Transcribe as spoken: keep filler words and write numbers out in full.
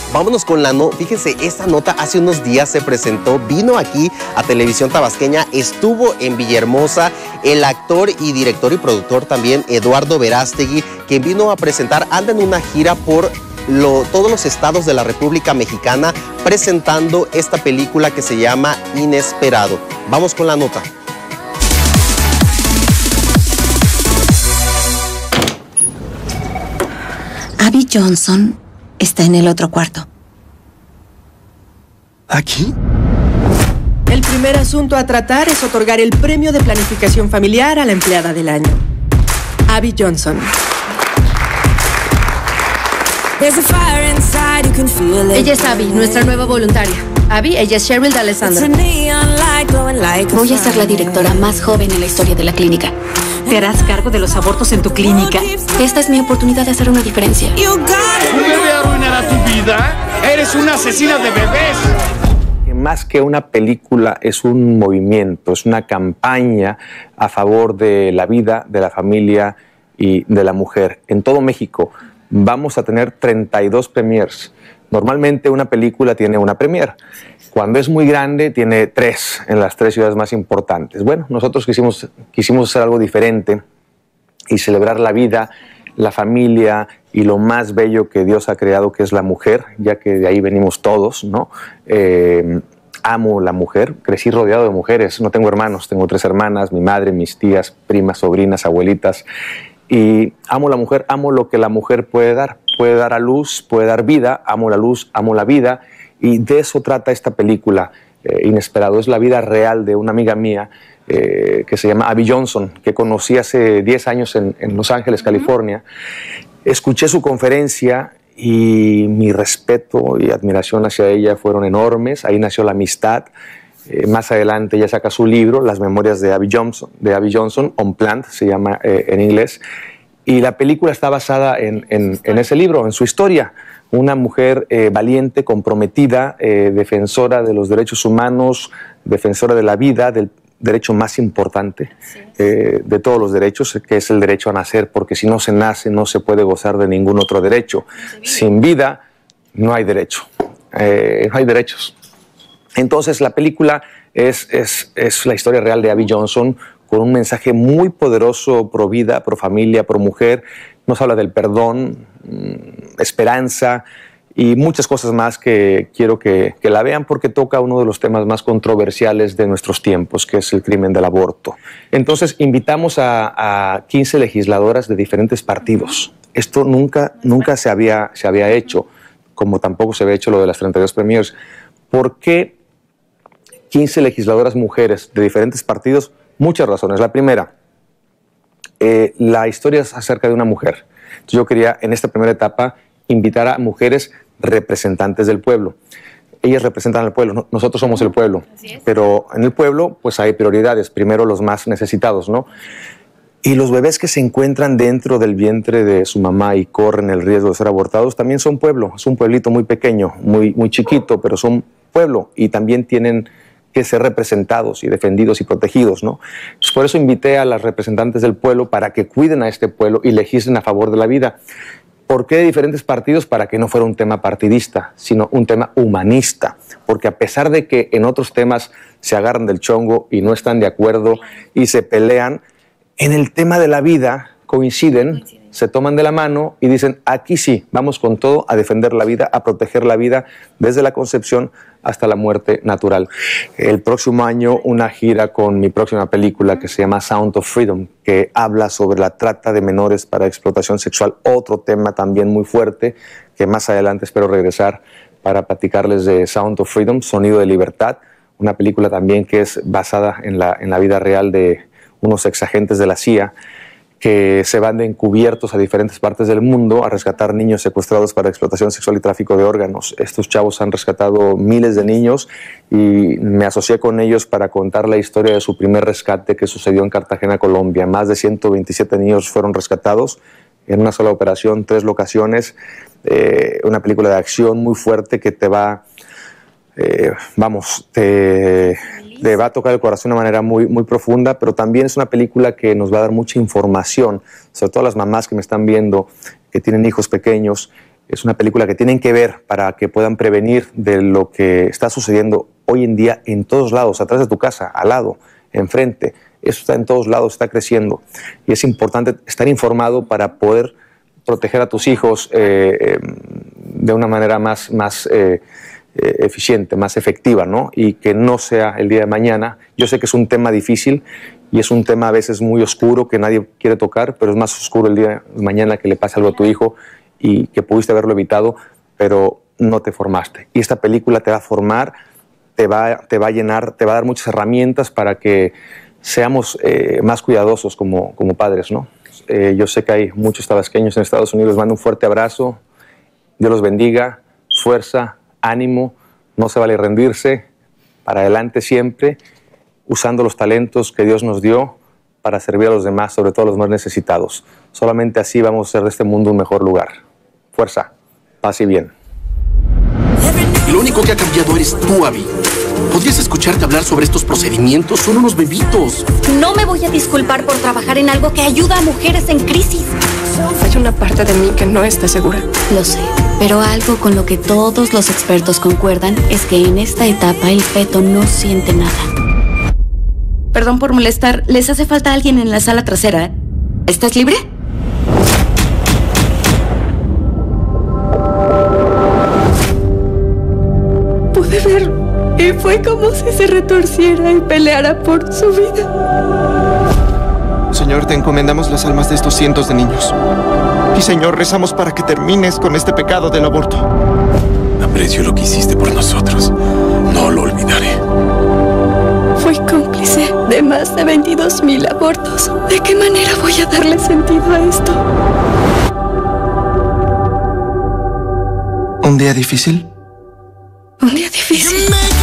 vámonos con la nota. Fíjense, esta nota hace unos días se presentó, vino aquí a Televisión Tabasqueña, estuvo en Villahermosa el actor y director y productor también Eduardo Verástegui, quien vino a presentar, anda en una gira por Lo, todos los estados de la República Mexicana presentando esta película que se llama Inesperado. Vamos con la nota. Abby Johnson está en el otro cuarto. ¿Aquí? El primer asunto a tratar es otorgar el premio de planificación familiar a la empleada del año, Abby Johnson. Ella es Abby, nuestra nueva voluntaria. Abby, ella es Cheryl D'Alessandro. Voy a ser la directora más joven en la historia de la clínica. ¿Te harás cargo de los abortos en tu clínica? Esta es mi oportunidad de hacer una diferencia. ¿Un bebé arruinará tu vida? ¡Eres una asesina de bebés! Más que una película, es un movimiento, es una campaña a favor de la vida, de la familia y de la mujer. En todo México vamos a tener treinta y dos premiers. Normalmente una película tiene una premier. Cuando es muy grande, tiene tres en las tres ciudades más importantes. Bueno, nosotros quisimos, quisimos hacer algo diferente y celebrar la vida, la familia y lo más bello que Dios ha creado, que es la mujer, ya que de ahí venimos todos, ¿no? Eh, amo la mujer, crecí rodeado de mujeres, no tengo hermanos, tengo tres hermanas, mi madre, mis tías, primas, sobrinas, abuelitas, y amo la mujer, amo lo que la mujer puede dar, puede dar a luz, puede dar vida, amo la luz, amo la vida, y de eso trata esta película, eh, Inesperado. Es la vida real de una amiga mía eh, que se llama Abby Johnson, que conocí hace diez años en, en Los Ángeles, California. Escuché su conferencia y mi respeto y admiración hacia ella fueron enormes. Ahí nació la amistad. Eh, más adelante ella saca su libro, Las Memorias de Abby Johnson, de Abby Johnson, Unplanned, se llama eh, en inglés. Y la película está basada en, en, en ese libro, en su historia. Una mujer eh, valiente, comprometida, eh, defensora de los derechos humanos, defensora de la vida, del derecho más importante eh, de todos los derechos, que es el derecho a nacer, porque si no se nace no se puede gozar de ningún otro derecho. Sin vida no hay derecho, eh, no hay derechos. Entonces la película es, es, es la historia real de Abby Johnson, con un mensaje muy poderoso pro vida, pro familia, pro mujer. Nos habla del perdón, esperanza y muchas cosas más que quiero que, que la vean, porque toca uno de los temas más controversiales de nuestros tiempos, que es el crimen del aborto. Entonces invitamos a, a quince legisladoras de diferentes partidos. Esto nunca, nunca se había, se había hecho, como tampoco se había hecho lo de las treinta y dos premiers. ¿Por qué quince legisladoras mujeres de diferentes partidos? Muchas razones. La primera, eh, la historia es acerca de una mujer. Entonces yo quería, en esta primera etapa, invitar a mujeres representantes del pueblo. Ellas representan al pueblo, nosotros somos el pueblo. Pero en el pueblo, pues hay prioridades. Primero los más necesitados, ¿no? Y los bebés que se encuentran dentro del vientre de su mamá y corren el riesgo de ser abortados, también son pueblo. Es un pueblito muy pequeño, muy, muy chiquito, pero son pueblo y también tienen que ser representados y defendidos y protegidos, ¿no? Pues por eso invité a las representantes del pueblo para que cuiden a este pueblo y legislen a favor de la vida. ¿Por qué de diferentes partidos? Para que no fuera un tema partidista, sino un tema humanista. Porque a pesar de que en otros temas se agarran del chongo y no están de acuerdo y se pelean, en el tema de la vida coinciden, se toman de la mano y dicen, aquí sí, vamos con todo a defender la vida, a proteger la vida desde la concepción hasta la muerte natural. El próximo año una gira con mi próxima película que se llama Sound of Freedom, que habla sobre la trata de menores para explotación sexual, otro tema también muy fuerte, que más adelante espero regresar para platicarles de Sound of Freedom, Sonido de Libertad, una película también que es basada en la, en la vida real de unos exagentes de la C I A, que se van de encubiertos a diferentes partes del mundo a rescatar niños secuestrados para explotación sexual y tráfico de órganos. Estos chavos han rescatado miles de niños y me asocié con ellos para contar la historia de su primer rescate que sucedió en Cartagena, Colombia. Más de ciento veintisiete niños fueron rescatados en una sola operación, tres locaciones, eh, una película de acción muy fuerte que te va, eh, vamos, te... le va a tocar el corazón de una manera muy, muy profunda, pero también es una película que nos va a dar mucha información, sobre todo las mamás que me están viendo, que tienen hijos pequeños. Es una película que tienen que ver para que puedan prevenir de lo que está sucediendo hoy en día en todos lados, atrás de tu casa, al lado, enfrente. Eso está en todos lados, está creciendo. Y es importante estar informado para poder proteger a tus hijos eh, eh, de una manera más, más eh, eh, eficiente, más efectiva, ¿no? Y que no sea el día de mañana. Yo sé que es un tema difícil y es un tema a veces muy oscuro que nadie quiere tocar, pero es más oscuro el día de mañana que le pase algo a tu hijo y que pudiste haberlo evitado, pero no te formaste. Y esta película te va a formar, te va, te va a llenar, te va a dar muchas herramientas para que seamos eh, más cuidadosos como, como padres, ¿no? Eh, yo sé que hay muchos tabasqueños en Estados Unidos. Les mando un fuerte abrazo. Dios los bendiga. Fuerza, ánimo. No se vale rendirse. Para adelante siempre, usando los talentos que Dios nos dio para servir a los demás, sobre todo a los más necesitados. Solamente así vamos a hacer de este mundo un mejor lugar. Fuerza, paz y bien. Lo único que ha cambiado eres tú, Abby. ¿Podrías escucharte hablar sobre estos procedimientos? Son unos bebitos. No me voy a disculpar por trabajar en algo que ayuda a mujeres en crisis. Hay una parte de mí que no está segura. Lo sé, pero algo con lo que todos los expertos concuerdan es que en esta etapa el feto no siente nada. Perdón por molestar, ¿les hace falta alguien en la sala trasera? ¿Estás libre? Pude ver y fue como si se retorciera y peleara por su vida. Señor, te encomendamos las almas de estos cientos de niños. Y Señor, rezamos para que termines con este pecado del aborto. Aprecio lo que hiciste por nosotros. No lo olvidaré. Fui cómplice de más de veintidós mil abortos. ¿De qué manera voy a darle sentido a esto? ¿Un día difícil? Un día difícil.